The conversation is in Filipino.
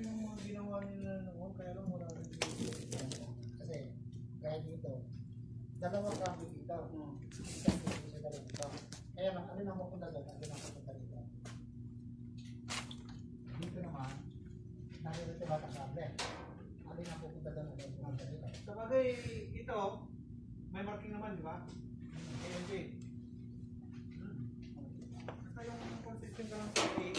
rin yung mga ginawa nila noon, kaya lang wala rin dito. Kasi, kahit dito, dalawang kami dito. Isang dito sa dalawa dito. Kaya lang, ano nang mapunta doon, ano nang mapunta dito. Dito naman, narito bata kable. Ano nang pupunta doon, ano nang pupunta dito. Sa bagay, ito, may marking naman, di ba? ANJ. Basta yung consistent ka lang sa